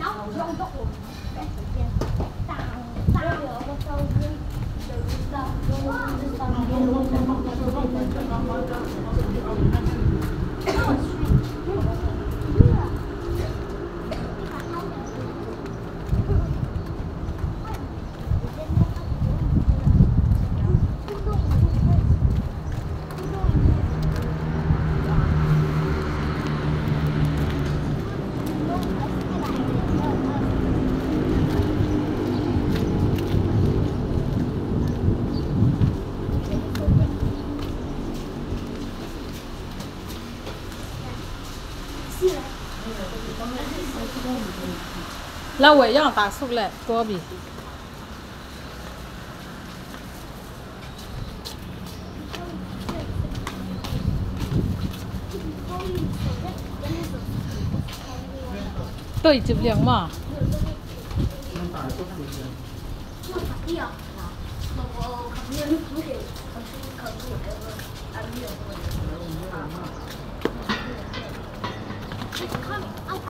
เราไว้ย่างตากสุกแหละตัวบีตัวจีบเลี้ยงมา